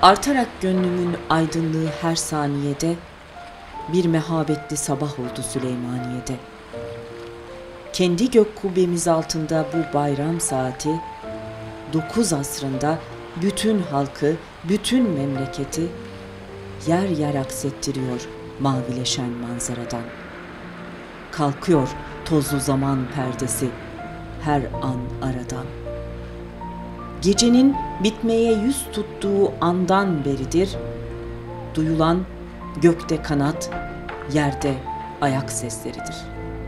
Artarak gönlümün aydınlığı her saniyede, bir mehabetli sabah oldu Süleymaniye'de. Kendi gök kubbemiz altında bu bayram saati, 9 asrında bütün halkı, bütün memleketi yer yer aksettiriyor mavileşen manzaradan. Kalkıyor tozlu zaman perdesi her an aradan. Gecenin bitmeye yüz tuttuğu andan beridir duyulan gökte kanat, yerde ayak sesleridir.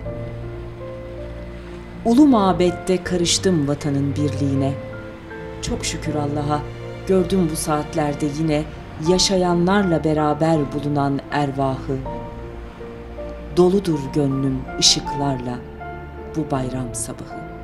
Ulu mabette karıştım vatanın birliğine. Çok şükür Allah'a gördüm bu saatlerde yine yaşayanlarla beraber bulunan ervahı. Doludur gönlüm ışıklarla bu bayram sabahı.